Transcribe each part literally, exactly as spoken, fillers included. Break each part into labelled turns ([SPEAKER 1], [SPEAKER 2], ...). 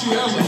[SPEAKER 1] تمشي يلا.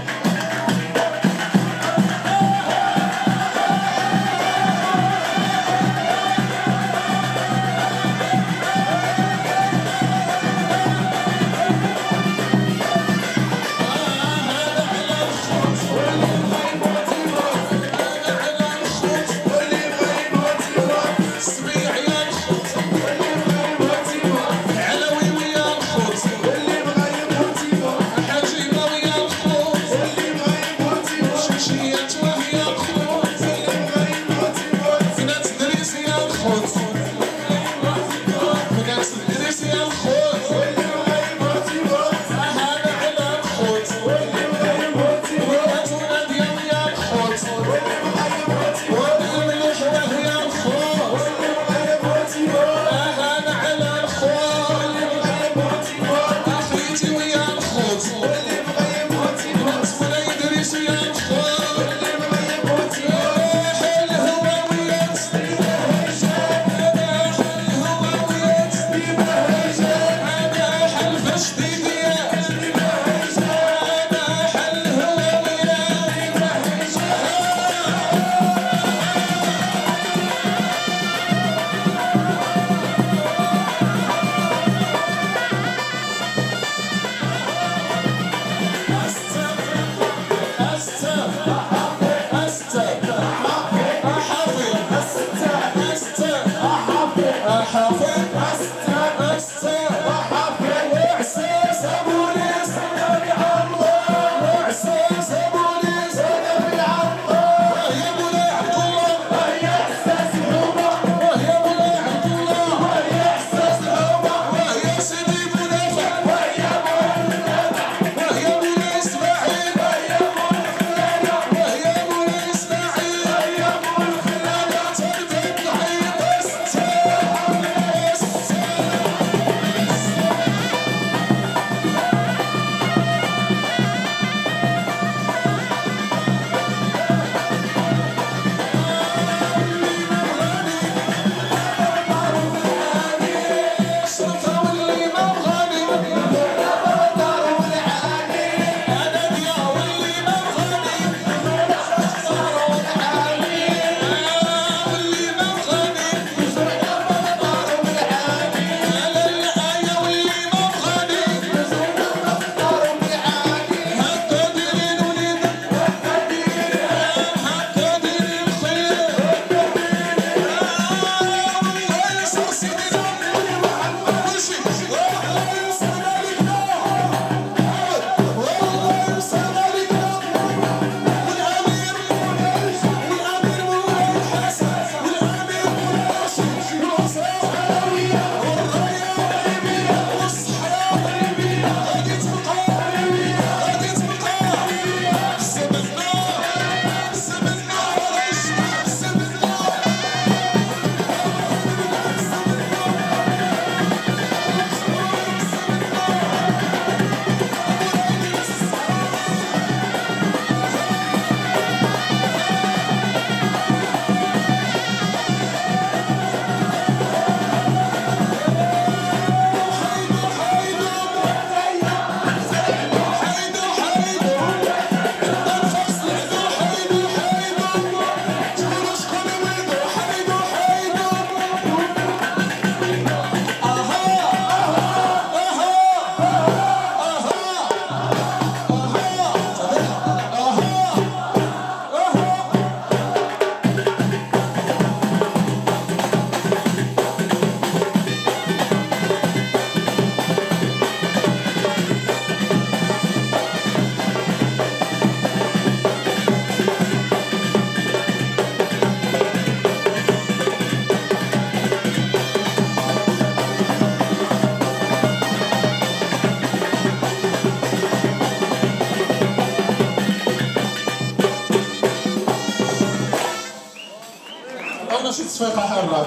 [SPEAKER 2] شي تصفيقه حاره الله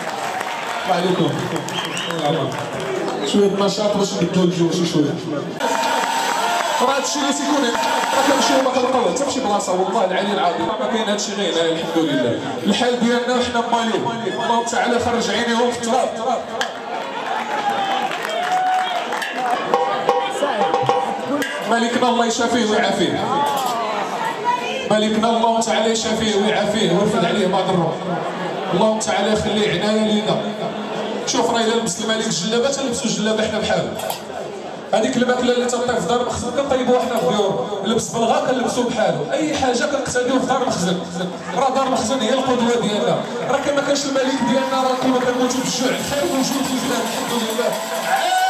[SPEAKER 2] عليكم شويه نشاط باش نبداو الجو شي شويه راه هادشي اللي تيكون راه كنمشيو ما كنلقاو حتى فشي بلاصه والله العلي العظيم ما كاين هادشي غير هنا الحمد لله الحال ديالنا وحنا ماليو اللهم تعالى خرج عينيهم في التراب ملكنا الله يشافيه ويعافيه، ملكنا الله تعالى يشافيه ويعافيه ويرفد عليه ما ضره، اللهم تعالى يخليه عنايه لينا. شوف راه الا لبس الملك الجلابه تنلبسوا الجلابه حنا بحالو، هذيك الماكله اللي تطيب في دار المخزن كنطيبوها حنا في ديور، لبس بلغا كنلبسو بحالو، اي حاجه كنقتاديو في دار المخزن، راه دار المخزن هي القدوه ديالنا، راه كما كانش الملك ديالنا راه كنا كنموتوا بالجوع، الخير موجود في البلاد الحمد لله.